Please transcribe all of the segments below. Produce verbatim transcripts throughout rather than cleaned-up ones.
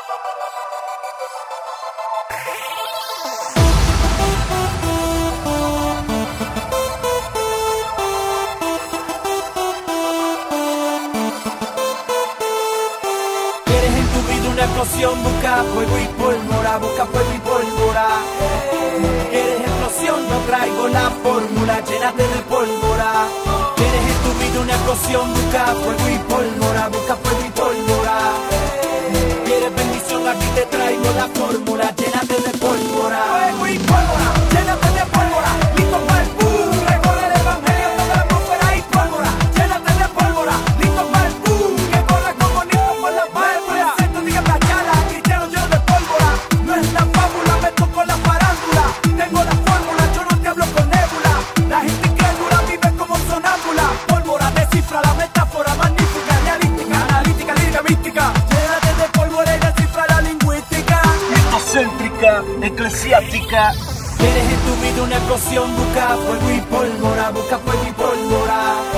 Quieres en tu vida una explosión, busca fuego y pólvora, busca fuego y pólvora. Quieres explosión, yo traigo la fórmula, llénate de pólvora. Quieres en tu vida una explosión, busca fuego y pólvora, busca fuego y pólvora. Quieres bendición, aquí te traigo la fórmula, llénate de pólvora. Fuego y pólvora, llénate de pólvora, listo para el boom, recorre el evangelio toda la atmósfera y pólvora. Llénate de pólvora, listo para el boom, que corre como niño por la válvula. Siento diga chala, cristiano lleno de pólvora. No es la fábula, me toco la farándula. Tengo la fórmula, yo no te hablo con nébula. La gente incrédula vive como sonámbula. Pólvora descifra la metáfora magnífica, realística, analítica, lírica, mística. Llénate de pólvora y descifra la lingüística. Egocéntrica, eclesiástica. Quieres en tu vida una explosión, busca fuego y pólvora, busca fuego y pólvora.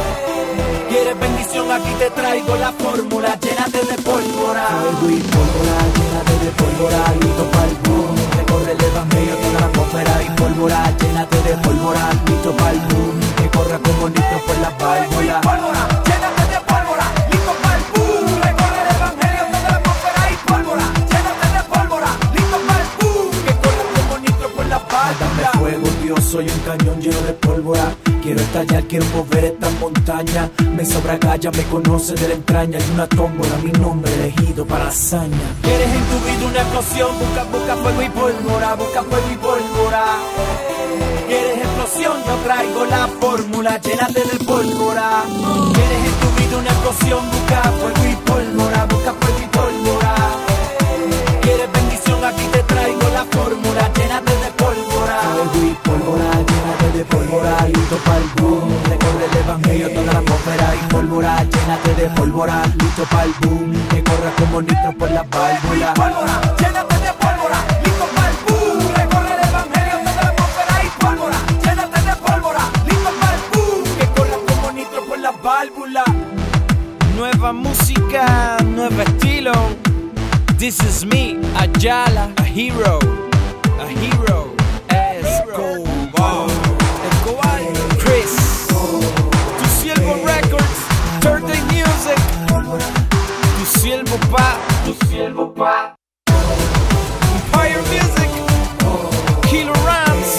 Quieres bendición, aquí te traigo la fórmula, llénate de pólvora. Fuego y pólvora, llénate de pólvora, listo para el boom. Recorre el evangelio toda la atmósfera y pólvora, llénate de pólvora, listo para el boom. Que corra como nitro por las válvulas. Pólvora, llénate de pólvora, listo para el boom. Recorre el evangelio toda la atmósfera y pólvora, llénate de pólvora, listo para el boom. Que corra como nitro por las válvulas. Dame fuego, Dios, soy un cañón lleno de pólvora. Quiero estallar, quiero mover esta montaña. Me sobra calla, me conoce de la entraña. Hay una tómbola, mi nombre elegido para la hazaña. Quieres en tu vida una explosión, busca, busca fuego y pólvora, busca fuego y pólvora. Quieres explosión, yo traigo la fórmula, llénate de pólvora. Quieres en tu vida una explosión, busca fuego y pólvora, busca fuego y pólvora. Quieres bendición, aquí te traigo la fórmula, llénate de pólvora. Fuego y pólvora, llénate de pólvora, listo para el boom. Recorre el evangelio toda la atmósfera y pólvora, llénate de pólvora, listo para el boom. Que corra como nitro por las válvulas. Pólvora, llénate de pólvora, listo para el boom. Recorre el evangelio toda la atmósfera y pólvora, llénate de pólvora, listo para el boom. Que corra como nitro por las válvulas. Nueva música, nuevo estilo. This is me, Ayala, a hero, a hero. Escobar, Escobar, Chris, Tu Siervo Records, Thursday Music, Tu Siervo Pa, Tu Siervo Pa, Empire Music, Kilo Rams.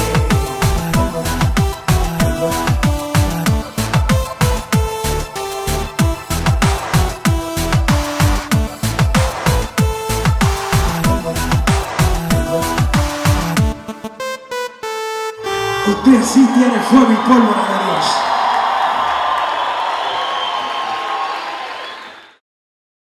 Usted sí tiene fuego y pólvora de Dios.